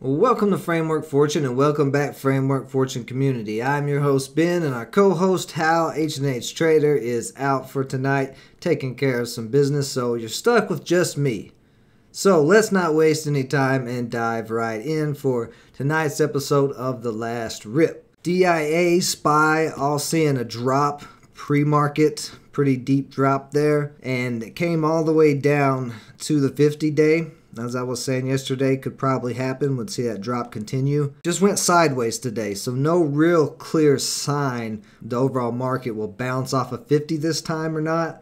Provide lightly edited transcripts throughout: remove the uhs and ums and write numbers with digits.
Welcome to Framework Fortune and welcome back Framework Fortune community. I'm your host Ben and our co-host Hal H&H Trader is out for tonight taking care of some business, so you're stuck with just me. So let's not waste any time and dive right in for tonight's episode of The Last Rip. DIA, SPY, all seeing a drop pre-market, pretty deep drop there, and it came all the way down to the 50-day. As I was saying yesterday, could probably happen. Would see that drop continue. Just went sideways today, so no real clear sign the overall market will bounce off of 50 this time or not.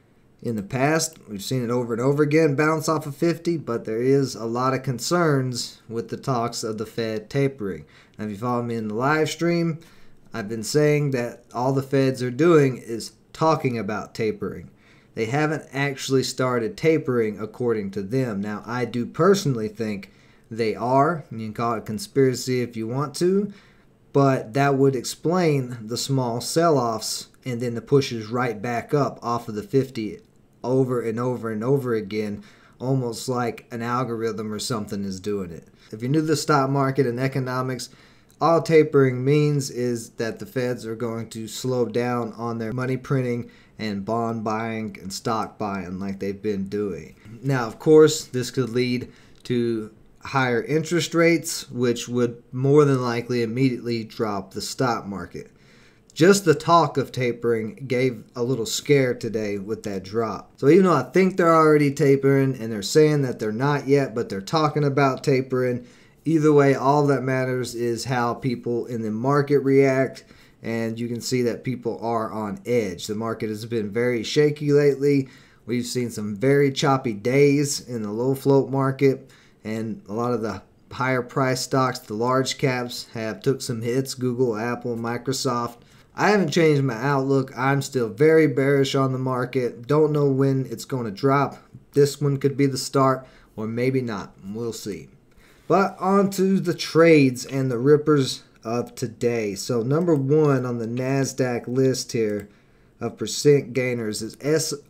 In the past, we've seen it over and over again bounce off of 50, but there is a lot of concerns with the talks of the Fed tapering. Now, if you follow me in the live stream, I've been saying that all the Feds are doing is talking about tapering. They haven't actually started tapering according to them. Now, I do personally think they are. You can call it a conspiracy if you want to, but that would explain the small sell-offs and then the pushes right back up off of the 50 over and over and over again, almost like an algorithm or something is doing it. If you're new to the stock market and economics, all tapering means is that the Feds are going to slow down on their money printing and bond buying and stock buying like they've been doing. Now, of course, this could lead to higher interest rates, which would more than likely immediately drop the stock market. Just the talk of tapering gave a little scare today with that drop. So even though I think they're already tapering and they're saying that they're not yet, but they're talking about tapering, either way, all that matters is how people in the market react. And you can see that people are on edge. The market has been very shaky lately. We've seen some very choppy days in the low float market. And a lot of the higher price stocks, the large caps, have took some hits. Google, Apple, Microsoft. I haven't changed my outlook. I'm still very bearish on the market. Don't know when it's going to drop. This one could be the start or maybe not. We'll see. But on to the trades and the rippers of today. So number one on the NASDAQ list here of percent gainers is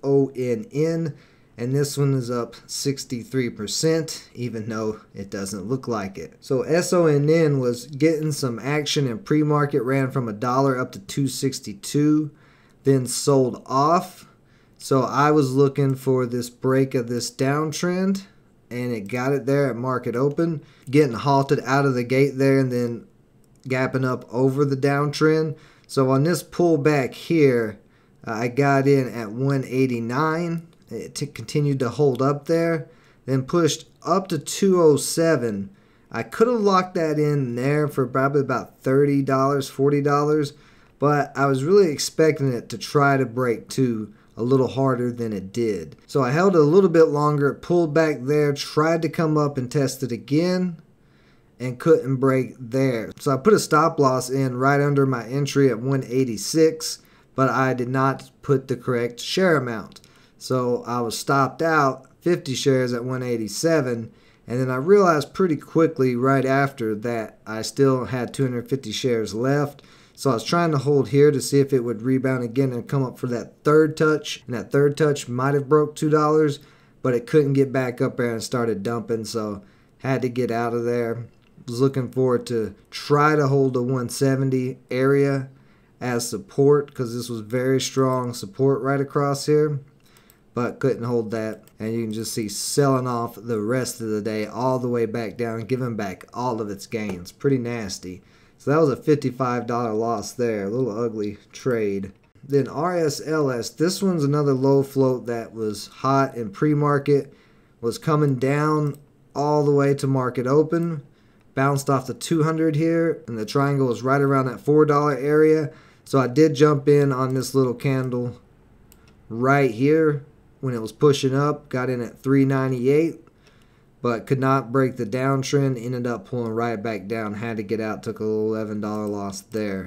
SONN, and this one is up 63%, even though it doesn't look like it. So SONN was getting some action in pre-market, ran from $1 up to $2.62, then sold off. So I was looking for this break of this downtrend, and it got it there at market open, getting halted out of the gate there and then gapping up over the downtrend. So on this pullback here, I got in at 189. It continued to hold up there, then pushed up to 207. I could have locked that in there for probably about $30, $40, but I was really expecting it to try to break to a little harder than it did. So I held it a little bit longer, pulled back there, tried to come up and test it again, and couldn't break there. So I put a stop loss in right under my entry at 186, but I did not put the correct share amount. So I was stopped out 50 shares at 187, and then I realized pretty quickly right after that I still had 250 shares left. So I was trying to hold here to see if it would rebound again and come up for that third touch, and that third touch might have broke $2, but it couldn't get back up there and started dumping, so had to get out of there. Was looking forward to try to hold the 170 area as support because this was very strong support right across here, but couldn't hold that. And you can just see selling off the rest of the day all the way back down, giving back all of its gains. Pretty nasty. So that was a $55 loss there. A little ugly trade. Then RSLS, this one's another low float that was hot in pre-market, was coming down all the way to market open. Bounced off the 200 here, and the triangle was right around that $4 area. So I did jump in on this little candle right here when it was pushing up. Got in at 398, but could not break the downtrend. Ended up pulling right back down. Had to get out. Took a little $11 loss there.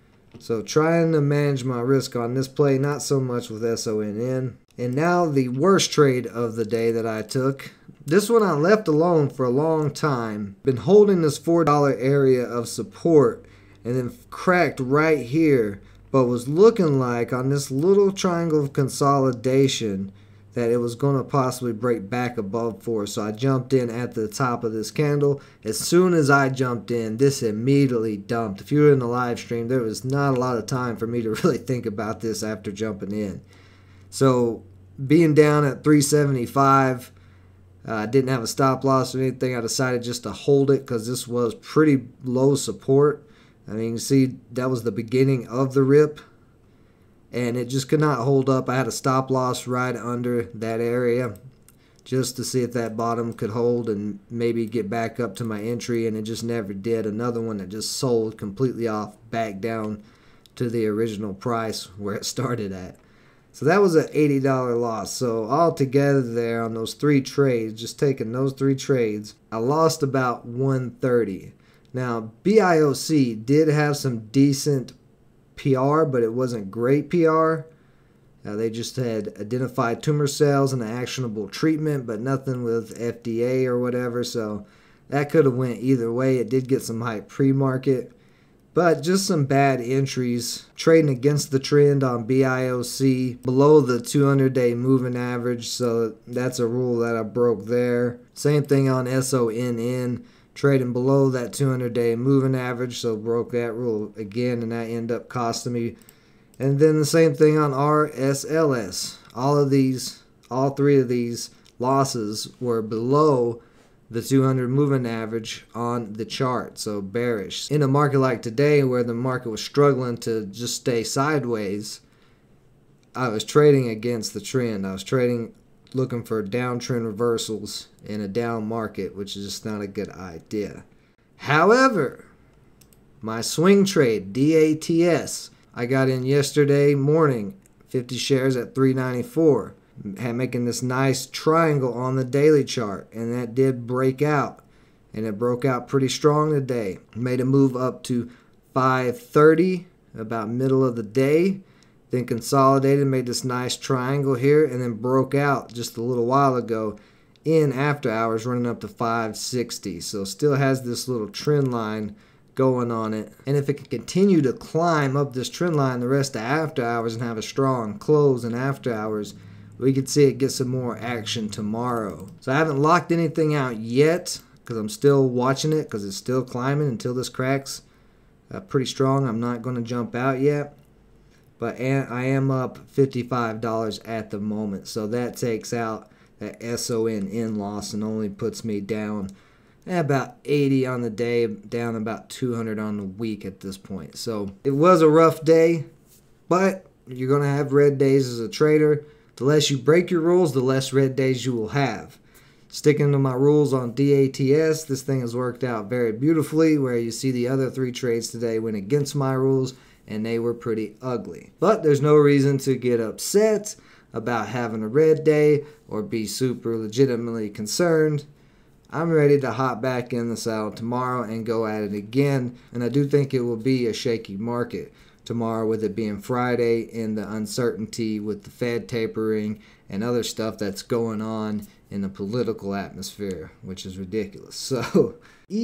So trying to manage my risk on this play. Not so much with SONN. And now the worst trade of the day that I took. This one I left alone for a long time. Been holding this $4 area of support and then cracked right here, but was looking like on this little triangle of consolidation that it was going to possibly break back above 4. So I jumped in at the top of this candle. As soon as I jumped in, this immediately dumped. If you were in the live stream, there was not a lot of time for me to really think about this after jumping in. So being down at 375, I didn't have a stop loss or anything. I decided just to hold it because this was pretty low support. I mean, you can see that was the beginning of the rip, and it just could not hold up. I had a stop loss right under that area just to see if that bottom could hold and maybe get back up to my entry, and it just never did. Another one that just sold completely off back down to the original price where it started at. So that was an $80 loss. So altogether there on those 3 trades, just taking those 3 trades, I lost about $130. Now, BIOC did have some decent PR, but it wasn't great PR. They just had identified tumor cells and an actionable treatment, but nothing with FDA or whatever. So that could have went either way. It did get some hype pre-market, but just some bad entries. Trading against the trend on BIOC, below the 200-day moving average. So that's a rule that I broke there. Same thing on SONN. Trading below that 200-day moving average, so broke that rule again, and that ended up costing me. And then the same thing on RSLS. All 3 of these losses were below the 200 moving average on the chart, so bearish. In a market like today, where the market was struggling to just stay sideways, I was trading against the trend. I was trading looking for downtrend reversals in a down market, which is just not a good idea. However, my swing trade, DATS, I got in yesterday morning, 50 shares at $3.94, making this nice triangle on the daily chart, and that did break out, and it broke out pretty strong today. Made a move up to 530 about middle of the day. Then consolidated, made this nice triangle here, and then broke out just a little while ago in after hours, running up to 560. So still has this little trend line going on it. And if it can continue to climb up this trend line the rest of after hours and have a strong close in after hours, we could see it get some more action tomorrow. So I haven't locked anything out yet because I'm still watching it because it's still climbing until this cracks pretty strong. I'm not going to jump out yet. But I am up $55 at the moment. So that takes out that SONN loss and only puts me down about 80 on the day, down about 200 on the week at this point. So it was a rough day, but you're going to have red days as a trader. The less you break your rules, the less red days you will have. Sticking to my rules on DATS, this thing has worked out very beautifully, where you see the other 3 trades today went against my rules, and they were pretty ugly. But there's no reason to get upset about having a red day or be super legitimately concerned. I'm ready to hop back in the saddle tomorrow and go at it again, and I do think it will be a shaky market tomorrow, with it being Friday and the uncertainty with the Fed tapering and other stuff that's going on in the political atmosphere, which is ridiculous. So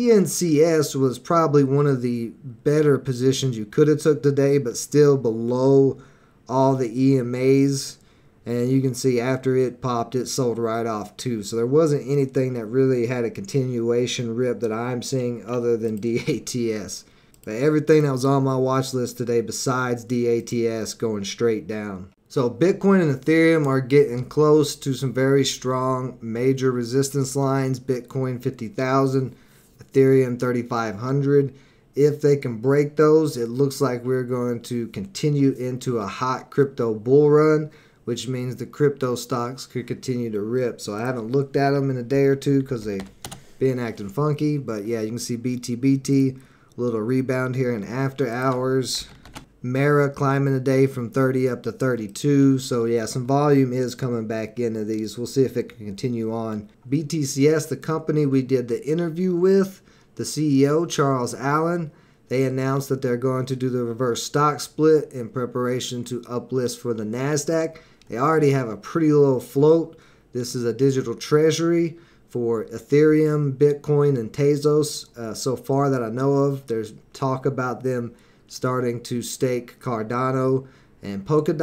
ENCS was probably one of the better positions you could have took today, but still below all the EMAs. And you can see after it popped, it sold right off too. So there wasn't anything that really had a continuation rip that I'm seeing other than DATS. But everything that was on my watch list today besides DATS going straight down. So Bitcoin and Ethereum are getting close to some very strong major resistance lines. Bitcoin 50,000, Ethereum 3,500. If they can break those, it looks like we're going to continue into a hot crypto bull run, which means the crypto stocks could continue to rip. So I haven't looked at them in a day or two because they've been acting funky. But yeah, you can see BTBT, a little rebound here in after hours. Mara climbing today from 30 up to 32. So yeah, some volume is coming back into these. We'll see if it can continue on. BTCS, the company we did the interview with, the CEO, Charles Allen, they announced that they're going to do the reverse stock split in preparation to uplist for the NASDAQ. They already have a pretty low float. This is a digital treasury for Ethereum, Bitcoin, and Tezos. So far that I know of, there's talk about them starting to stake Cardano and Polkadot.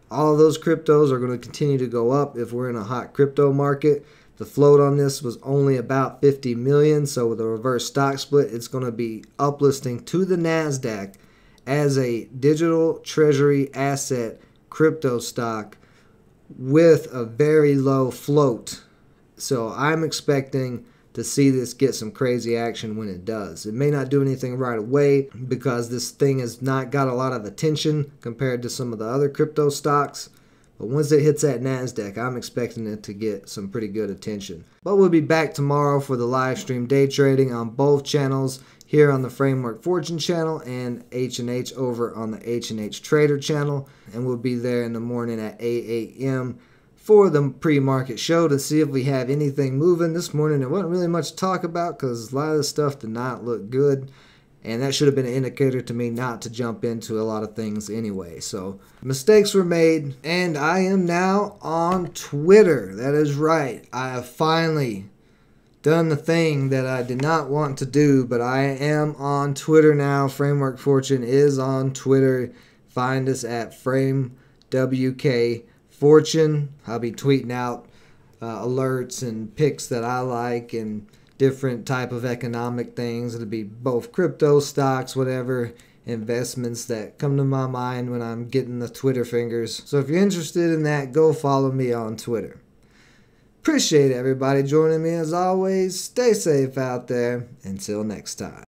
All of those cryptos are going to continue to go up if we're in a hot crypto market. The float on this was only about 50 million, so with a reverse stock split, it's going to be uplisting to the NASDAQ as a digital treasury asset crypto stock with a very low float. So I'm expecting to see this get some crazy action when it does. It may not do anything right away because this thing has not got a lot of attention compared to some of the other crypto stocks. But once it hits that NASDAQ, I'm expecting it to get some pretty good attention. But we'll be back tomorrow for the live stream day trading on both channels, here on the Framework Fortune channel and H&H over on the H&H Trader channel. And we'll be there in the morning at 8 a.m. for the pre-market show to see if we have anything moving. This morning there wasn't really much to talk about because a lot of the stuff did not look good. And that should have been an indicator to me not to jump into a lot of things anyway. So mistakes were made, and I am now on Twitter. That is right. I have finally done the thing that I did not want to do, but I am on Twitter now. Framework Fortune is on Twitter. Find us at FrameWK Fortune. I'll be tweeting out alerts and picks that I like and different type of economic things. It'll be both crypto, stocks, whatever investments that come to my mind when I'm getting the Twitter fingers. So if you're interested in that, go follow me on Twitter. Appreciate everybody joining me as always. Stay safe out there. Until next time.